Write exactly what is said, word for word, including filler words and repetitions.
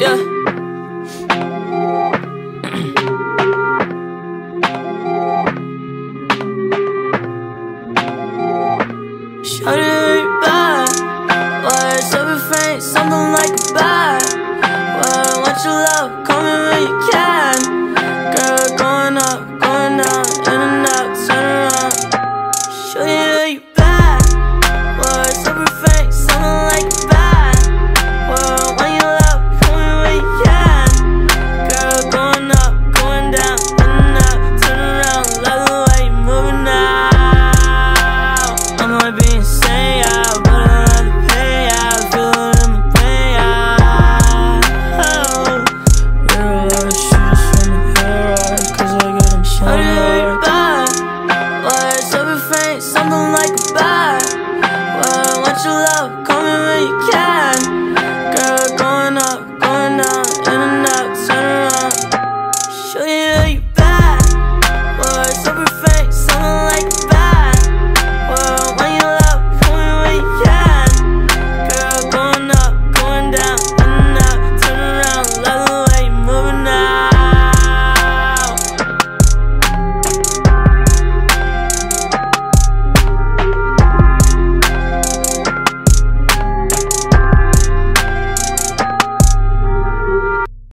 Yeah. Shawty, you bad. Words of refrain, something like a bad. Well, I want your love, call me when you can. Girl, going up, going down, in and out, turn around. Show you that you bad. Words of refrain, something like a bad. Well, I want your love, call me when you can. Girl, going up, going down, in and out, turn around. Love the way you moving now. I might be insane, yeah, but I love the pain, yeah. I feel it in my brain, yeah. Oh, real life, she just wanna hear right, cause I get them so hard. Bad, words of refrain, something like a bad. Well, I want your love, call me when you can.